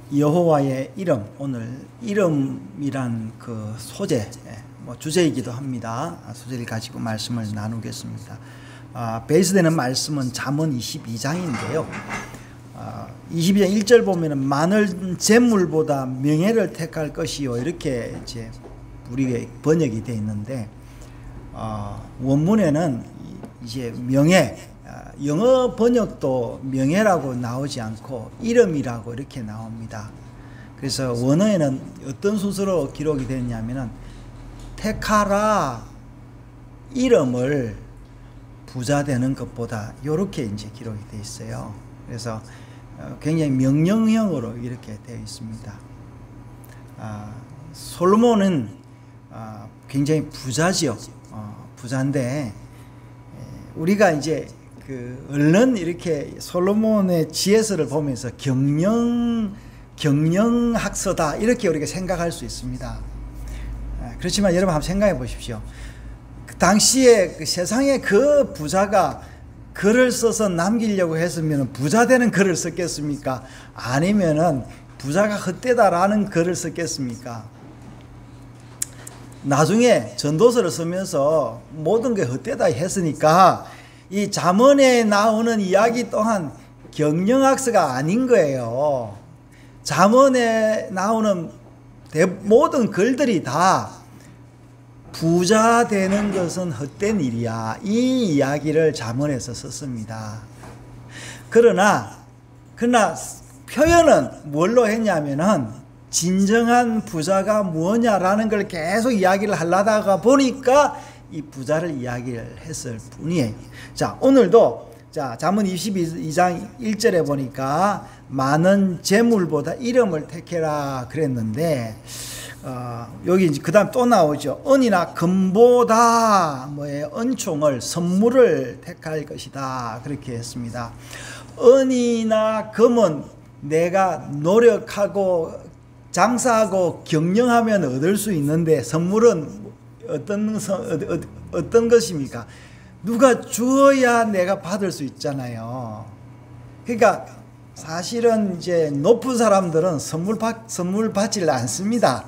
여호와의 이름, 오늘 이름이란 그 소재, 주제이기도 합니다. 소재를 가지고 말씀을 나누겠습니다. 베이스되는 말씀은 잠언 22장인데요. 22장 1절 보면은 많은 재물보다 명예를 택할 것이요, 이렇게 이제 우리의 번역이 되어 있는데, 원문에는 이제 명예, 영어 번역도 명예라고 나오지 않고 이름이라고 이렇게 나옵니다. 그래서 원어에는 어떤 순서로 기록이 되었냐면은 택하라 이름을 부자 되는 것보다 이렇게 이제 기록이 되어 있어요. 그래서 굉장히 명령형으로 이렇게 되어 있습니다. 솔로몬은 굉장히 부자지요. 부자인데 우리가 이제 얼른 이렇게 솔로몬의 지혜서를 보면서 경영학서다 이렇게 우리가 생각할 수 있습니다. 그렇지만 여러분 한번 생각해 보십시오. 그 당시에 세상에 그 부자가 글을 써서 남기려고 했으면 부자 되는 글을 썼겠습니까? 아니면은 부자가 헛되다라는 글을 썼겠습니까? 나중에 전도서를 쓰면서 모든 게 헛되다 했으니까 이 잠언에 나오는 이야기 또한 경영학서가 아닌 거예요. 잠언에 나오는 모든 글들이 다 부자 되는 것은 헛된 일이야, 이 이야기를 잠언에서 썼습니다. 그러나 표현은 뭘로 했냐면은 진정한 부자가 무엇냐라는 걸 계속 이야기를 하려다가 보니까 이 부자를 이야기를 했을 뿐이에요. 자, 오늘도 잠언 22장 1절에 보니까 많은 재물보다 이름을 택해라 그랬는데, 여기 그 다음 또 나오죠. 은이나 금보다 은총을, 선물을 택할 것이다 그렇게 했습니다. 은이나 금은 내가 노력하고 장사하고 경영하면 얻을 수 있는데, 선물은 어떤 것입니까? 누가 주어야 내가 받을 수 있잖아요. 그러니까 사실은 이제 높은 사람들은 선물 받지를 않습니다.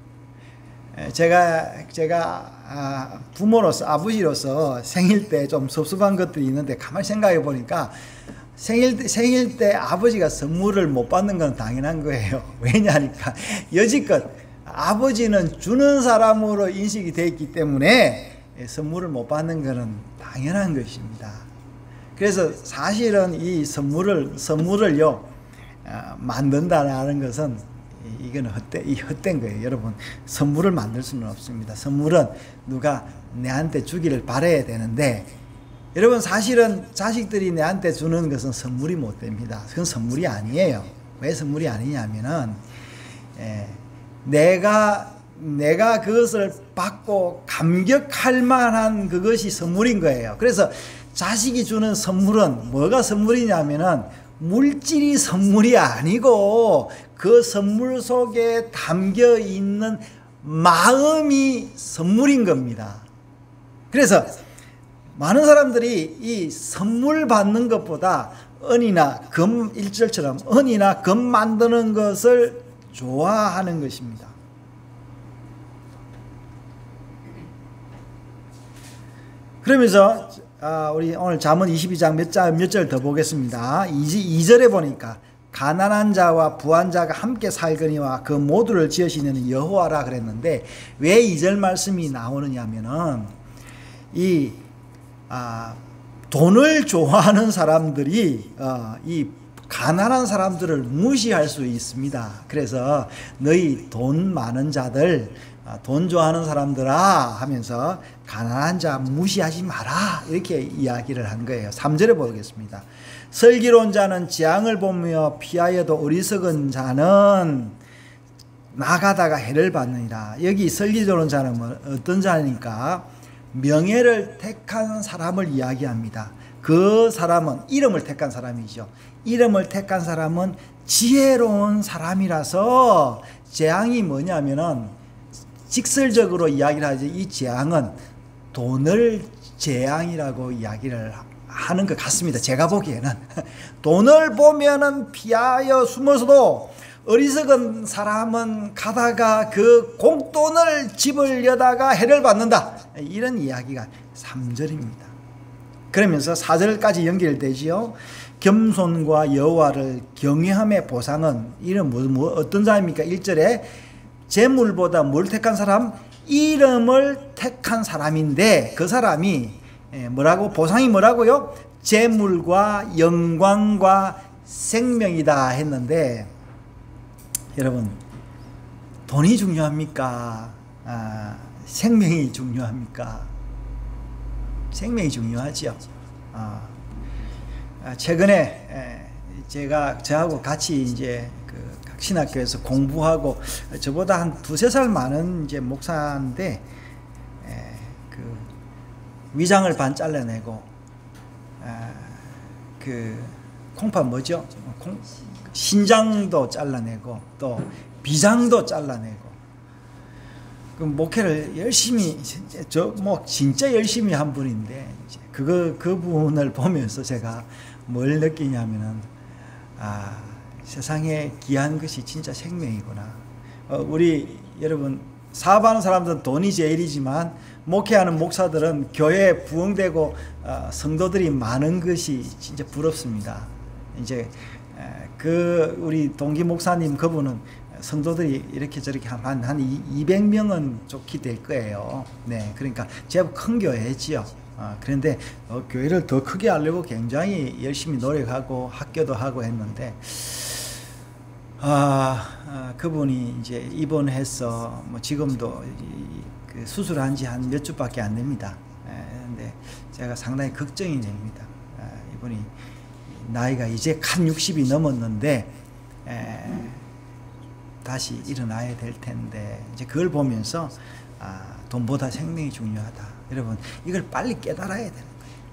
제가 부모로서, 아버지로서 생일 때 좀 섭섭한 것들이 있는데 가만히 생각해 보니까 생일 때 아버지가 선물을 못 받는 건 당연한 거예요. 왜냐니까 여지껏 아버지는 주는 사람으로 인식이 되어 있기 때문에 선물을 못 받는 것은 당연한 것입니다. 그래서 사실은 이 선물을요 만든다라는 것은 이건 헛된 거예요. 여러분, 선물을 만들 수는 없습니다. 선물은 누가 내한테 주기를 바라야 되는데, 여러분 사실은 자식들이 내한테 주는 것은 선물이 못 됩니다. 그건 선물이 아니에요. 왜 선물이 아니냐면은 내가 그것을 받고 감격할 만한 그것이 선물인 거예요. 그래서 자식이 주는 선물은 뭐가 선물이냐면은 물질이 선물이 아니고 그 선물 속에 담겨 있는 마음이 선물인 겁니다. 그래서 많은 사람들이 이 선물 받는 것보다 은이나 금, 1절처럼 은이나 금 만드는 것을 좋아하는 것입니다. 그러면서 우리 오늘 잠언 22장 몇 절 더 보겠습니다. 2절에 보니까 가난한 자와 부한 자가 함께 살거니와 그 모두를 지으시는 여호와라 그랬는데, 왜 2절 말씀이 나오느냐면은 돈을 좋아하는 사람들이 이 가난한 사람들을 무시할 수 있습니다. 그래서 너희 돈 많은 자들, 돈 좋아하는 사람들아 하면서 가난한 자 무시하지 마라 이렇게 이야기를 한 거예요. 3절에 보겠습니다. 슬기로운 자는 재앙을 보며 피하여도 어리석은 자는 나가다가 해를 받느니라. 여기 슬기로운 자는 어떤 자니까 명예를 택한 사람을 이야기합니다. 그 사람은 이름을 택한 사람이죠. 이름을 택한 사람은 지혜로운 사람이라서 재앙이 뭐냐면은 직설적으로 이야기를 하지, 이 재앙은 돈을 재앙이라고 이야기를 하는 것 같습니다. 제가 보기에는 돈을 보면은 피하여 숨어서도 어리석은 사람은 가다가 그 공돈을 집을 여다가 해를 받는다. 이런 이야기가 3절입니다. 그러면서 4절까지 연결되지요. 겸손과 여호와를 경외함의 보상은 이런 어떤 사람입니까? 1절에 재물보다 뭘 택한 사람? 이름을 택한 사람인데 그 사람이 뭐라고? 보상이 뭐라고요? 재물과 영광과 생명이다 했는데 여러분 돈이 중요합니까? 생명이 중요합니까? 생명이 중요하죠. 최근에 저하고 같이 이제 그 신학교에서 공부하고 저보다 한 2-3살 많은 이제 목사인데 그 위장을 반 잘라내고 그 콩팥 뭐죠? 신장도 잘라내고 또 비장도 잘라내고 그 목회를 열심히 진짜 열심히 한 분인데 그 분을 보면서 제가 뭘 느끼냐면은 세상에 귀한 것이 진짜 생명이구나. 우리 여러분 사업하는 사람들은 돈이 제일이지만 목회하는 목사들은 교회에 부흥되고 성도들이 많은 것이 진짜 부럽습니다. 이제 그 우리 동기 목사님 그분은 성도들이 이렇게 저렇게 한 200명은 좋게 될 거예요. 네, 그러니까 제법 큰 교회지요. 그런데 교회를 더 크게 하려고 굉장히 열심히 노력하고 학교도 하고 했는데 그분이 이제 입원해서 뭐 지금도 그 수술한 지 한 몇 주밖에 안 됩니다. 근데 제가 상당히 걱정이 됩니다. 이분이 나이가 이제 간 60이 넘었는데 다시 일어나야 될 텐데 이제 그걸 보면서 돈보다 생명이 중요하다. 여러분 이걸 빨리 깨달아야 되는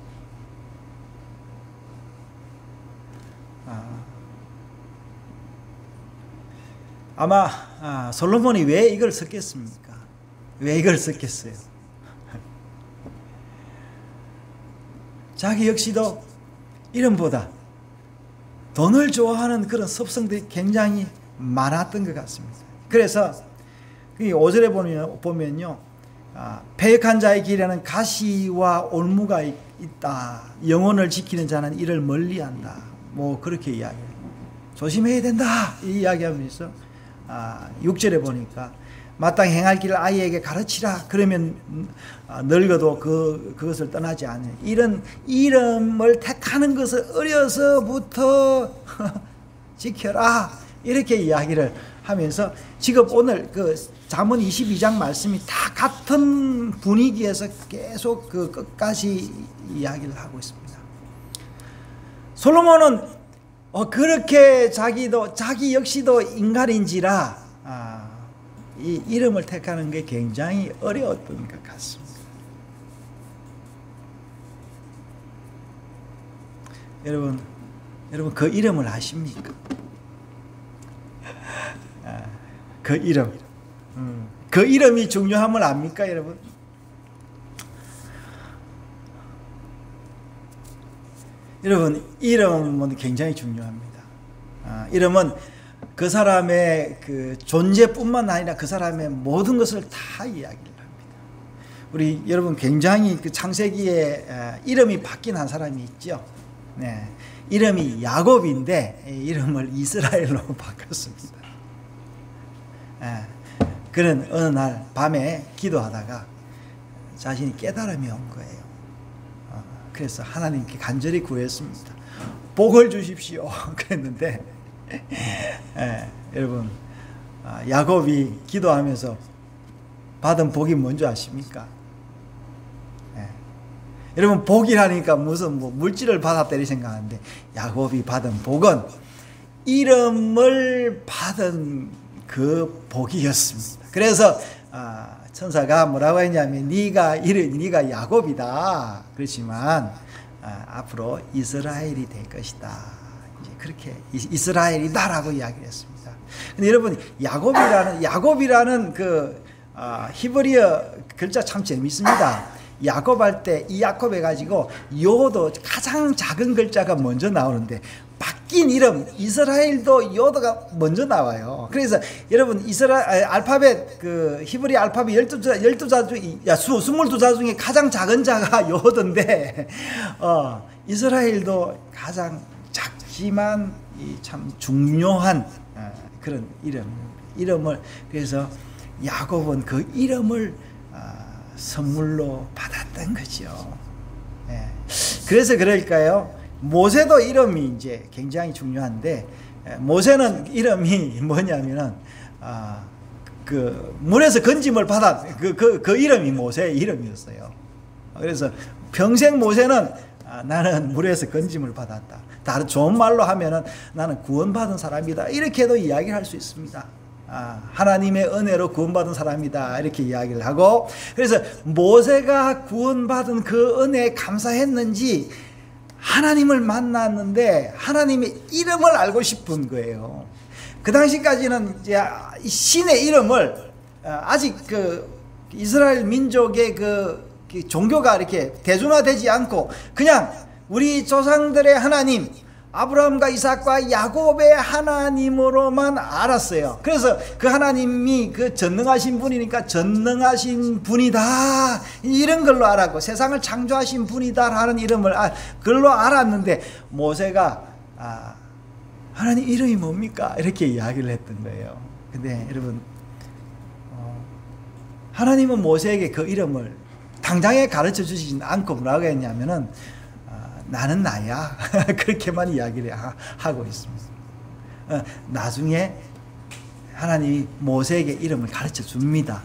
거예요. 아마 솔로몬이 왜 이걸 썼겠습니까? 왜 이걸 썼겠어요? 자기 역시도 이름보다 돈을 좋아하는 그런 습성들이 굉장히 많았던 것 같습니다. 그래서 5절에 보면요, 패역한 자의 길에는 가시와 올무가 있다. 영혼을 지키는 자는 이를 멀리한다. 뭐 그렇게 이야기해요. 조심해야 된다. 이 이야기하면서 6절에 보니까 마땅히 행할 길을 아이에게 가르치라. 그러면 늙어도 그것을 떠나지 않는 이런 이름을 택하는 것을 어려서부터 지켜라. 이렇게 이야기를 하면서 지금 오늘 그 잠언 22장 말씀이 다 같은 분위기에서 계속 그 끝까지 이야기를 하고 있습니다. 솔로몬은 그렇게 자기 역시도 인간인지라 이 이름을 택하는 게 굉장히 어려웠던 것 같습니다. 여러분 그 이름을 아십니까? 그 이름. 그 이름이 중요함을 압니까, 여러분? 여러분, 이름은 굉장히 중요합니다. 이름은 그 사람의 그 존재뿐만 아니라 그 사람의 모든 것을 다 이야기를 합니다. 우리 여러분 굉장히 그 창세기에 이름이 바뀐 한 사람이 있죠. 네. 이름이 야곱인데 이름을 이스라엘로 바꿨습니다. 그는 어느 날 밤에 기도하다가 자신이 깨달음이 온 거예요. 그래서 하나님께 간절히 구했습니다. 복을 주십시오. 그랬는데 여러분 야곱이 기도하면서 받은 복이 뭔지 아십니까? 여러분 복이라니까 무슨 뭐 물질을 받았다 이 생각하는데 야곱이 받은 복은 이름을 받은 그 복이었습니다. 그래서 천사가 뭐라고 했냐면 네가 야곱이다. 그렇지만 앞으로 이스라엘이 될 것이다. 이제 그렇게 이스라엘이다라고 이야기를 했습니다. 근데 여러분 야곱이라는 그 히브리어 글자 참 재밌습니다. 야곱 할 때 이 야곱 해가지고 요도 가장 작은 글자가 먼저 나오는데 바뀐 이름 이스라엘도 요도가 먼저 나와요. 그래서 여러분 이스라엘 알파벳 그 히브리 알파벳 12자 중 22자 중에 가장 작은 자가 요도인데 이스라엘도 가장 작지만 참 중요한 그런 이름을 그래서 야곱은 그 이름을 선물로 받았던 거죠. 그래서 그럴까요? 모세도 이름이 이제 굉장히 중요한데 모세는 이름이 뭐냐면은 그 물에서 건짐을 받아 그 이름이 모세의 이름이었어요. 그래서 평생 모세는 나는 물에서 건짐을 받았다. 다른 좋은 말로 하면은 나는 구원받은 사람이다. 이렇게도 이야기를 할 수 있습니다. 하나님의 은혜로 구원받은 사람이다. 이렇게 이야기를 하고 그래서 모세가 구원받은 그 은혜에 감사했는지 하나님을 만났는데 하나님의 이름을 알고 싶은 거예요. 그 당시까지는 이제 신의 이름을 아직 그 이스라엘 민족의 그 종교가 이렇게 대중화되지 않고 그냥 우리 조상들의 하나님 아브라함과 이삭과 야곱의 하나님으로만 알았어요. 그래서 그 하나님이 그 전능하신 분이니까 전능하신 분이다 이런 걸로 알았고 세상을 창조하신 분이다 하는 이름을 그걸로 알았는데 모세가 하나님 이름이 뭡니까? 이렇게 이야기를 했던 거예요. 근데 여러분 하나님은 모세에게 그 이름을 당장에 가르쳐 주시진 않고 뭐라고 했냐면은 나는 나야 그렇게만 이야기를 하고 있습니다. 나중에 하나님이 모세에게 이름을 가르쳐 줍니다.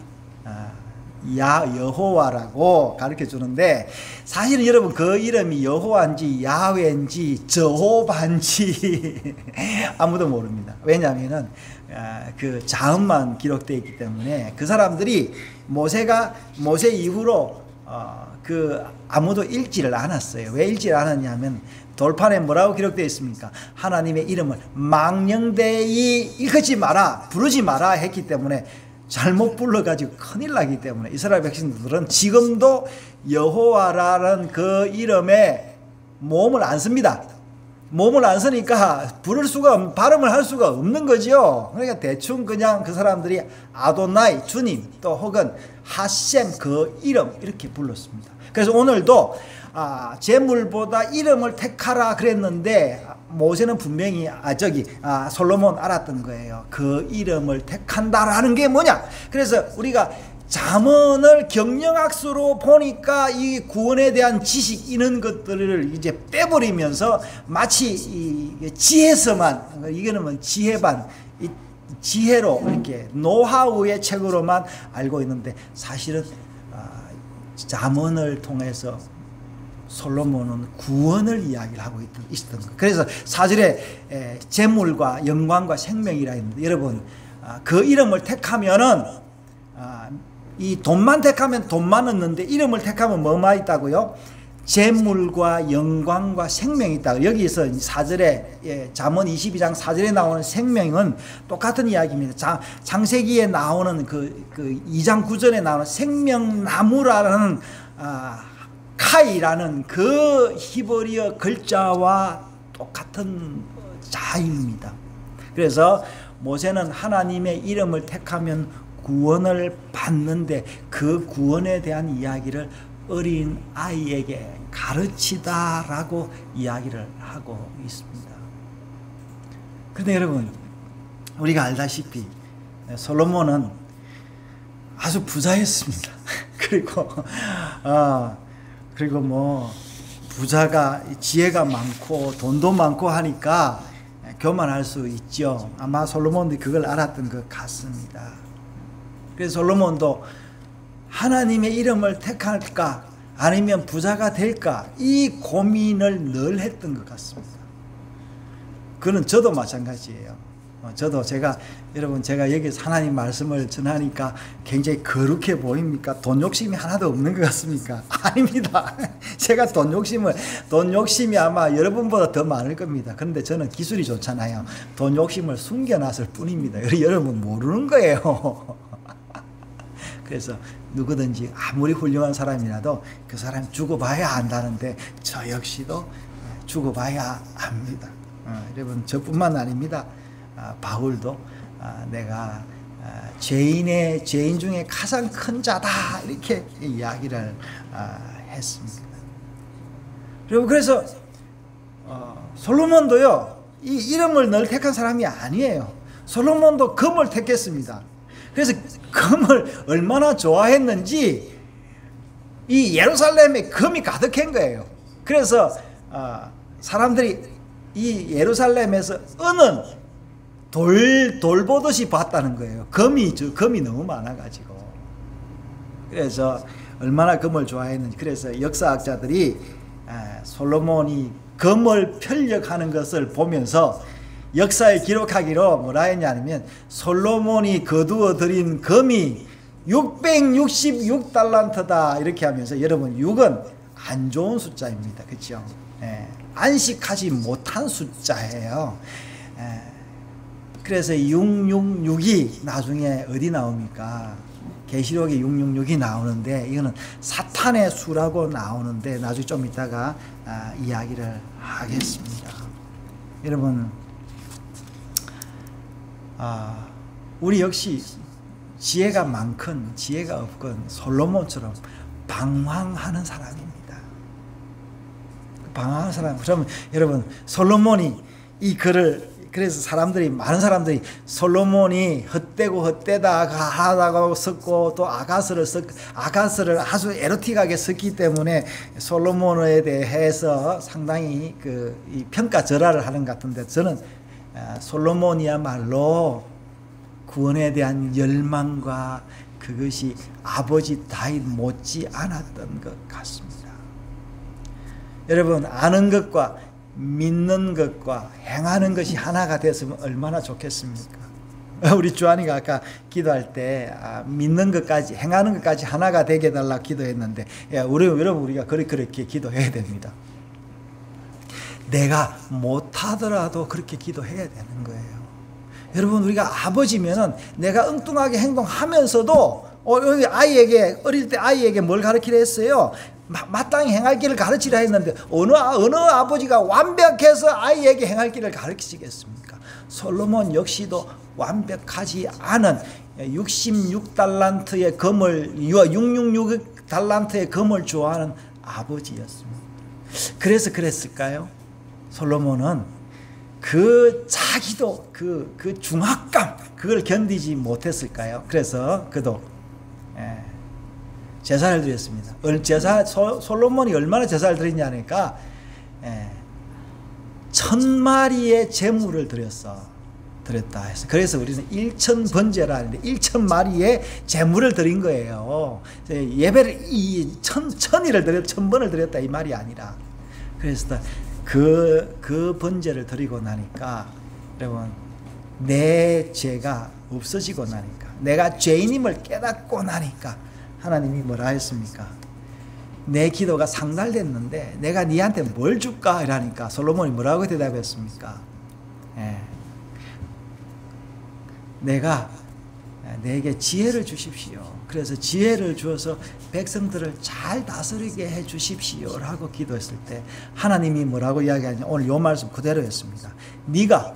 여호와라고 가르쳐 주는데 사실은 여러분 그 이름이 여호와인지 야훼인지 저호반지 아무도 모릅니다. 왜냐하면은 그 자음만 기록되어 있기 때문에 그 사람들이 모세 이후로 아무도 읽지를 않았어요. 왜 읽지를 않았냐면 돌판에 뭐라고 기록되어 있습니까? 하나님의 이름을 망령되이 읽지 마라 부르지 마라 했기 때문에 잘못 불러가지고 큰일 나기 때문에 이스라엘 백성들은 지금도 여호와라는 그 이름에 모음을 안 씁니다. 모음을 안 쓰니까 발음을 할 수가 없는 거죠. 그러니까 대충 그냥 그 사람들이 아도나이 주님 또 혹은 하셈 그 이름 이렇게 불렀습니다. 그래서 오늘도 제물보다 이름을 택하라 그랬는데 모세는 분명히 솔로몬 알았던 거예요. 그 이름을 택한다라는 게 뭐냐? 그래서 우리가 잠언을 경영학수로 보니까 이 구원에 대한 지식 이런 것들을 이제 빼버리면서 마치 지혜서만 이거는 뭐 지혜반 지혜로 이렇게 노하우의 책으로만 알고 있는데 사실은 잠언을 통해서 솔로몬은 구원을 이야기를 하고 있었던 거예요. 그래서 4절에 재물과 영광과 생명이라 했는데 여러분 그 이름을 택하면은 이 돈만 택하면 돈만 얻는데 이름을 택하면 뭐만 있다고요? 재물과 영광과 생명이 있다. 여기서 4절에 잠언 22장 4절에 나오는 생명은 똑같은 이야기입니다. 창세기에 나오는 그 2장 9절에 나오는 생명나무라는 카이라는 그 히브리어 글자와 똑같은 자입니다. 그래서 모세는 하나님의 이름을 택하면 구원을 받는데 그 구원에 대한 이야기를 어린 아이에게 가르치다라고 이야기를 하고 있습니다. 그런데 여러분 우리가 알다시피 솔로몬은 아주 부자였습니다. 그리고 뭐 부자가 지혜가 많고 돈도 많고 하니까 교만할 수 있죠. 아마 솔로몬도 그걸 알았던 것 같습니다. 그래서 솔로몬도 하나님의 이름을 택할까 아니면 부자가 될까 이 고민을 늘 했던 것 같습니다. 그는 저도 마찬가지예요. 저도 여러분 제가 여기서 하나님 말씀을 전하니까 굉장히 거룩해 보입니까? 돈 욕심이 하나도 없는 것 같습니까? 아닙니다. 제가 돈 욕심이 아마 여러분보다 더 많을 겁니다. 그런데 저는 기술이 좋잖아요. 돈 욕심을 숨겨놨을 뿐입니다. 여러분 모르는 거예요. 그래서 누구든지 아무리 훌륭한 사람이라도 그 사람 죽어봐야 안다는데 저 역시도 죽어봐야 압니다. 여러분 저뿐만 아닙니다. 바울도 내가 죄인 중에 가장 큰 자다 이렇게 이야기를 했습니다. 여러분 그래서 솔로몬도요 이 이름을 늘 택한 사람이 아니에요. 솔로몬도 금을 택했습니다. 그래서 금을 얼마나 좋아했는지 이 예루살렘에 금이 가득한 거예요. 그래서 사람들이 이 예루살렘에서 은은 돌 보듯이 봤다는 거예요. 금이 너무 많아가지고. 그래서 얼마나 금을 좋아했는지. 그래서 역사학자들이 솔로몬이 금을 편력하는 것을 보면서 역사에 기록하기로 뭐라 했냐면 솔로몬이 거두어 들인 금이 666달란트다 이렇게 하면서 여러분 6은 안 좋은 숫자입니다. 그렇죠? 안식하지 못한 숫자예요. 그래서 666이 나중에 어디 나옵니까? 계시록에 666이 나오는데 이거는 사탄의 수라고 나오는데 나중에 좀 이따가 이야기를 하겠습니다. 여러분 우리 역시 지혜가 많건 지혜가 없건 솔로몬처럼 방황하는 사람입니다. 방황하는 사람. 그러면 여러분 솔로몬이 이 글을 그래서 많은 사람들이 솔로몬이 헛되다 하다고 썼고 또 아가스를 아주 에로틱하게 썼기 때문에 솔로몬에 대해서 상당히 이 평가절하를 하는 것 같은데 저는 솔로몬이야말로 구원에 대한 열망과 그것이 아버지 다윗 못지 않았던 것 같습니다. 여러분 아는 것과 믿는 것과 행하는 것이 하나가 됐으면 얼마나 좋겠습니까? 우리 주한이가 아까 기도할 때 믿는 것까지 행하는 것까지 하나가 되게 해달라고 기도했는데 여러분 우리가 그렇게 기도해야 됩니다. 내가 못하더라도 그렇게 기도해야 되는 거예요. 여러분 우리가 아버지면은 내가 엉뚱하게 행동하면서도 아이에게 어릴 때 아이에게 뭘 가르치려 했어요? 마땅히 행할 길을 가르치려 했는데 어느 아버지가 완벽해서 아이에게 행할 길을 가르치겠습니까? 솔로몬 역시도 완벽하지 않은 66달란트의 금을 666달란트의 금을 좋아하는 아버지였습니다. 그래서 그랬을까요? 솔로몬은 자기도 그 중압감 그걸 견디지 못했을까요? 그래서 그도 제사를 드렸습니다. 솔로몬이 얼마나 제사를 드렸냐니까 1000마리의 제물을 드렸다 해서 그래서 우리는 1000번제라 하는데 1000마리의 제물을 드린 거예요. 예배를 1000번을 드렸다 이 말이 아니라 그래서 그 번제를 드리고 나니까 여러분 내 죄가 없어지고 나니까 내가 죄인임을 깨닫고 나니까 하나님이 뭐라 했습니까? 내 기도가 상달됐는데 내가 네한테 뭘 줄까? 이러니까 솔로몬이 뭐라고 대답했습니까? 내게 지혜를 주십시오. 그래서 지혜를 주어서 백성들을 잘 다스리게 해 주십시오 라고 기도했을 때 하나님이 뭐라고 이야기하냐 오늘 요 말씀 그대로였습니다. 네가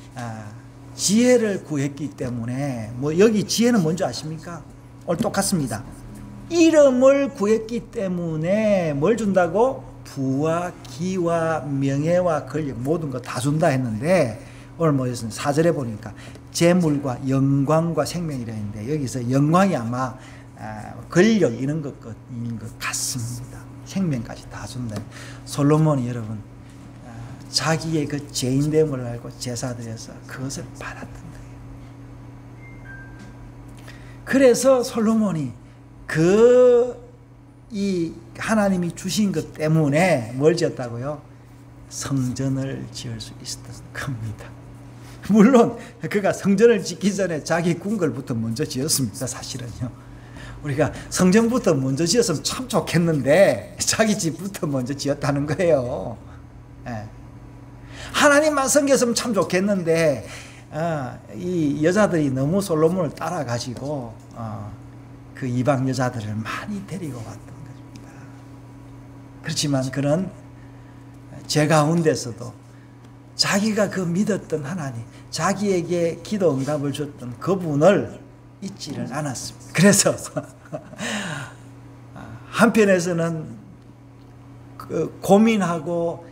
지혜를 구했기 때문에 여기 지혜는 뭔지 아십니까? 오늘 똑같습니다. 이름을 구했기 때문에 뭘 준다고? 부와 기와 명예와 권력 모든 거 다 준다 했는데 오늘 뭐였습니까? 4절에 보니까 재물과 영광과 생명이라 했는데 여기서 영광이 아마 권력 이런 것 같습니다. 생명까지 다 준다. 솔로몬이 여러분 자기의 그 죄인됨을 알고 제사드려서 그것을 받았던 거예요. 그래서 솔로몬이 이 하나님이 주신 것 때문에 뭘 지었다고요? 성전을 지을 수 있었던 겁니다. 물론 그가 성전을 짓기 전에 자기 궁궐부터 먼저 지었습니다. 사실은요. 우리가 성전부터 먼저 지었으면 참 좋겠는데 자기 집부터 먼저 지었다는 거예요. 하나님만 섬겼으면 참 좋겠는데 이 여자들이 너무 솔로몬을 따라가지고 그 이방 여자들을 많이 데리고 왔던 것입니다. 그렇지만 그는 죄 가운데서도 자기가 그 믿었던 하나님, 자기에게 기도 응답을 줬던 그분을 잊지를 않았습니다. 그래서 한편에서는 고민하고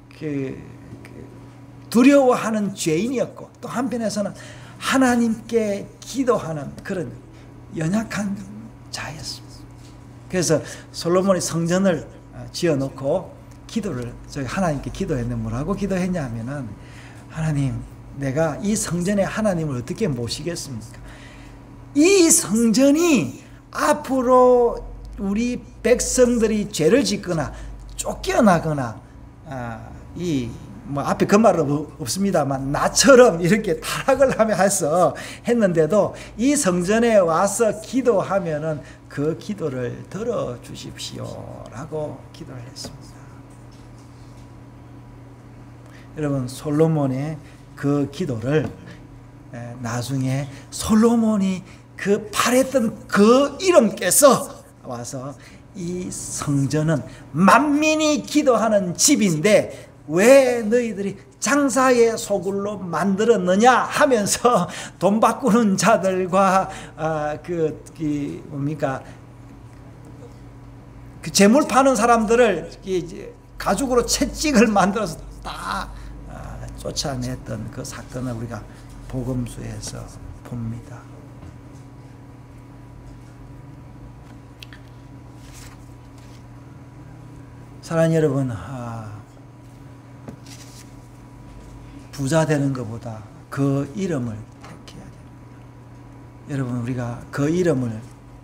두려워하는 죄인이었고, 또 한편에서는 하나님께 기도하는 그런 연약한 자였습니다. 그래서 솔로몬이 성전을 지어놓고 기도를 하나님께 기도했는데 뭐라고 기도했냐 하면은, 하나님, 내가 이 성전에 하나님을 어떻게 모시겠습니까? 이 성전이 앞으로 우리 백성들이 죄를 짓거나 쫓겨나거나 뭐 앞에 그 말은 없습니다만 나처럼 이렇게 타락을 하며 해서 했는데도 이 성전에 와서 기도하면은 그 기도를 들어주십시오라고 기도를 했습니다. 여러분, 솔로몬의 그 기도를 나중에 솔로몬이 그 바랬던 그 이름께서 와서 이 성전은 만민이 기도하는 집인데 왜 너희들이 장사의 소굴로 만들었느냐 하면서 돈 바꾸는 자들과 그 재물 파는 사람들을 가죽으로 채찍을 만들어서 다 쫓아냈던 그 사건을 우리가 복음서에서 봅니다. 사랑하는 여러분, 부자 되는 것보다 그 이름을 택해야 됩니다. 여러분, 우리가 그 이름을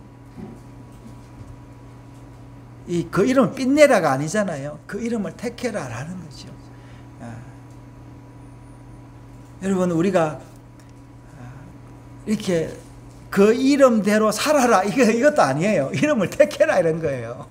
그 이름은 삔내라가 아니잖아요. 그 이름을 택해라라는 거죠. 여러분, 우리가 이렇게 그 이름대로 살아라 이것도 아니에요. 이름을 택해라 이런 거예요.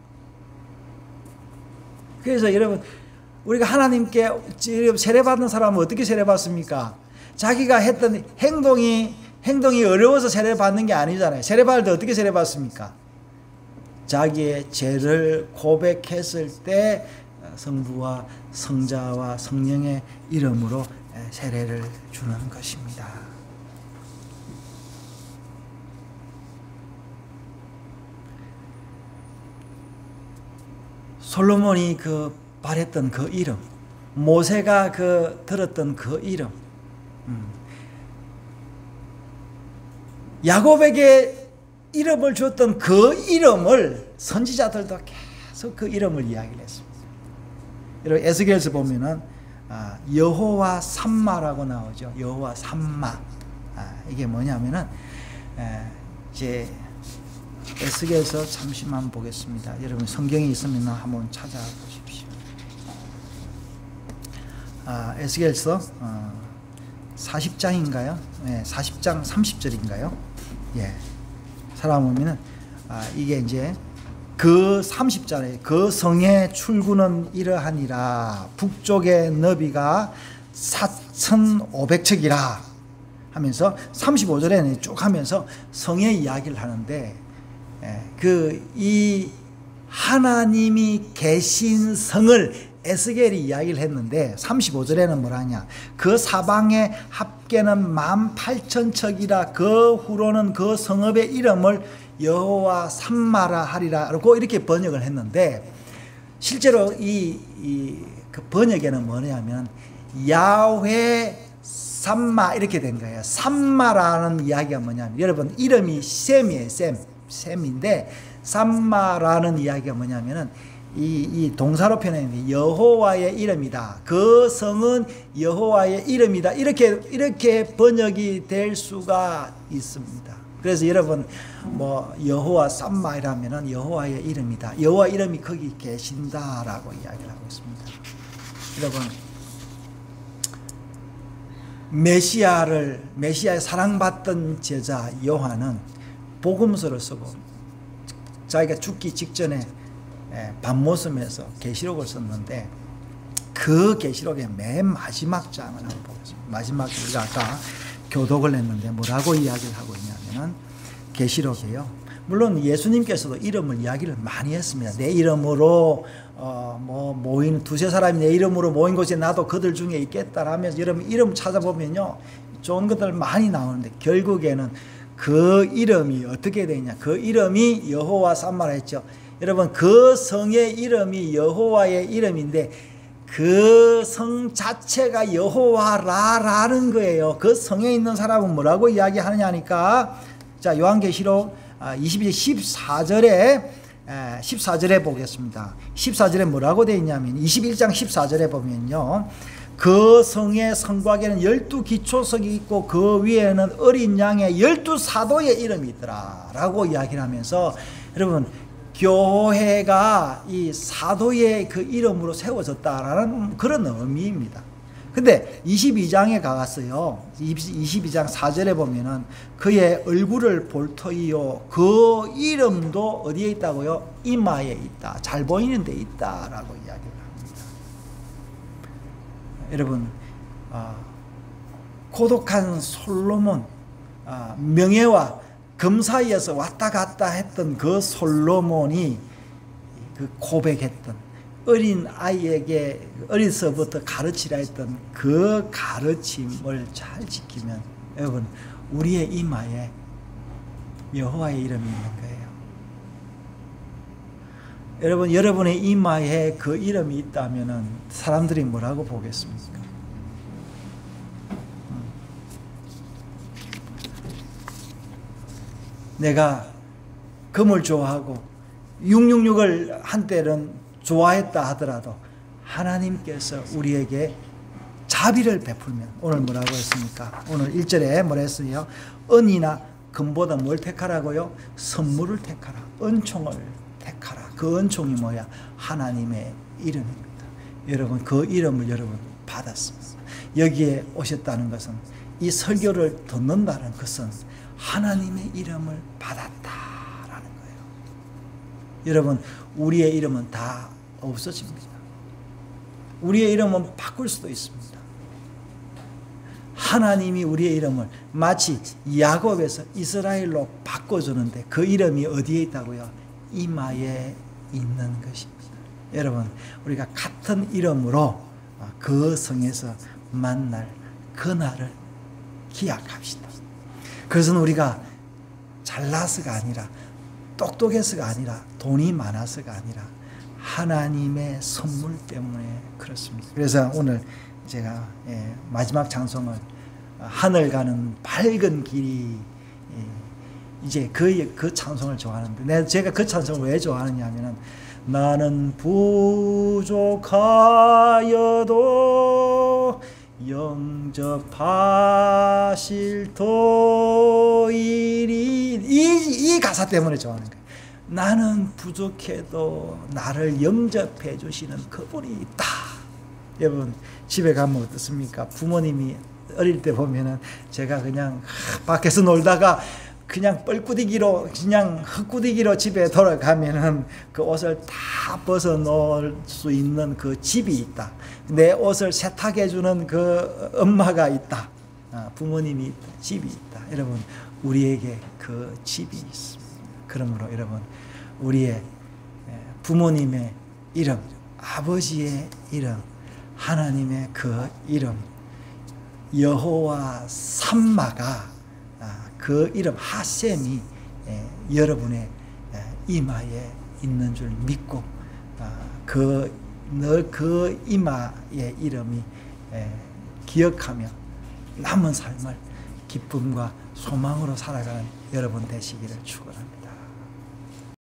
그래서 여러분, 우리가 하나님께 세례받는 사람은 어떻게 세례받습니까? 자기가 했던 행동이 어려워서 세례받는 게 아니잖아요. 세례받을 때 어떻게 세례받습니까? 자기의 죄를 고백했을 때 성부와 성자와 성령의 이름으로 세례를 주는 것입니다. 솔로몬이 바랬던 그 이름, 모세가 들었던 그 이름, 야곱에게 이름을 줬던 그 이름을 선지자들도 계속 그 이름을 이야기를 했습니다. 여러분, 에스겔에서 보면은 여호와 삼마라고 나오죠. 여호와 삼마. 이게 뭐냐면은 이제 에스겔에서 잠시만 보겠습니다. 여러분, 성경이 있으면 한번 찾아보십시오. 에스겔서 40장인가요? 네, 40장 30절인가요? 예. 살아보면은 이게 이제 그 30절에 그 성의 출구는 이러하니라, 북쪽의 너비가 4,500척이라 하면서 35절에는 쭉 하면서 성의 이야기를 하는데, 이 하나님이 계신 성을 에스겔이 이야기를 했는데 35절에는 뭐라냐, 그 사방의 합계는 18,000척이라 그 후로는 그 성읍의 이름을 여호와 삼마라 하리라 라고 이렇게 번역을 했는데, 실제로 그 번역에는 뭐냐면 야훼 삼마 이렇게 된 거예요. 삼마라는 이야기가 뭐냐면, 여러분, 이름이 셈이에요. 셈인데 삼마라는 이야기가 뭐냐면은 이 동사로 표현했는데 여호와의 이름이다. 그 성은 여호와의 이름이다. 이렇게 번역이 될 수가 있습니다. 그래서 여러분, 뭐 여호와 삼마이라면은 여호와의 이름이다. 여호와 이름이 거기 계신다라고 이야기를 하고 있습니다. 여러분, 메시아의 사랑받던 제자 요한은 복음서를 쓰고 자기가 죽기 직전에 밤모섬에서 계시록을 썼는데, 그 계시록의 맨 마지막 장을 한번 보겠습니다. 마지막, 우리가 아까 교독을 했는데 뭐라고 이야기를 하고 있냐면은 계시록이에요. 물론 예수님께서도 이름을 이야기를 많이 했습니다. 내 이름으로 모인 두세 사람이 내 이름으로 모인 곳에 나도 그들 중에 있겠다라면서 여러분 이름 찾아보면요 좋은 것들 많이 나오는데 결국에는 그 이름이 어떻게 되냐, 그 이름이 여호와 삼마라 했죠. 여러분 그 성의 이름이 여호와의 이름인데 그 성 자체가 여호와라라는 거예요. 그 성에 있는 사람은 뭐라고 이야기하느냐 하니까 자 요한계시록 22장 14절에 보겠습니다. 14절에 뭐라고 되어 있냐면 21장 14절에 보면요 그 성의 성곽에는 12기초석이 있고 그 위에는 어린 양의 12사도의 이름이 있더라 라고 이야기를 하면서 여러분 교회가 이 사도의 그 이름으로 세워졌다라는 그런 의미입니다. 근데 22장에 가갔어요. 22장 4절에 보면은 그의 얼굴을 볼 터이요 그 이름도 어디에 있다고요? 이마에 있다. 잘 보이는 데 있다라고 이야기를 합니다. 여러분 고독한 솔로몬 명예와 금 사이에서 왔다 갔다 했던 그 솔로몬이 그 고백했던 어린 아이에게 어려서부터 가르치라 했던 그 가르침을 잘 지키면 여러분 우리의 이마에 여호와의 이름이 있는 거예요. 여러분 여러분의 이마에 그 이름이 있다면 사람들이 뭐라고 보겠습니까? 내가 금을 좋아하고 666을 한때는 좋아했다 하더라도 하나님께서 우리에게 자비를 베풀면 오늘 뭐라고 했습니까? 오늘 1절에 뭐라 했어요? 은이나 금보다 뭘 택하라고요? 선물을 택하라. 은총을 택하라. 그 은총이 뭐야? 하나님의 이름입니다. 여러분 그 이름을 여러분 받았습니다. 여기에 오셨다는 것은 이 설교를 듣는다는 것은 하나님의 이름을 받았다라는 거예요. 여러분 우리의 이름은 다 없어집니다. 우리의 이름은 바꿀 수도 있습니다. 하나님이 우리의 이름을 마치 야곱에서 이스라엘로 바꿔주는데 그 이름이 어디에 있다고요? 이마에 있는 것입니다. 여러분 우리가 같은 이름으로 그 성에서 만날 그날을 기약합시다. 그것은 우리가 잘나서가 아니라 똑똑해서가 아니라 돈이 많아서가 아니라 하나님의 선물 때문에 그렇습니다. 그래서 오늘 제가 마지막 찬송을 하늘 가는 밝은 길이 이제 그 찬송을 좋아하는데 제가 그 찬송을 왜 좋아하느냐 하면은 나는 부족하여도 영접하실 도일이 이 가사 때문에 좋아하는 거예요. 나는 부족해도 나를 영접해 주시는 그분이 있다. 여러분 집에 가면 어떻습니까? 부모님이 어릴 때 보면은 제가 그냥 밖에서 놀다가 그냥 뻘꾸디기로 그냥 흙꾸디기로 집에 돌아가면은 그 옷을 다 벗어 놓을 수 있는 그 집이 있다. 내 옷을 세탁해 주는 그 엄마가 있다. 부모님이 있다. 집이 있다. 여러분 우리에게 그 집이 있습니다. 그러므로 여러분 우리의 부모님의 이름, 아버지의 이름, 하나님의 그 이름 여호와 삼마가 그 이름 하셈이 여러분의 이마에 있는 줄 믿고 그 이마의 이름이 기억하며 남은 삶을 기쁨과 소망으로 살아가는 여러분 되시기를 축원합니다.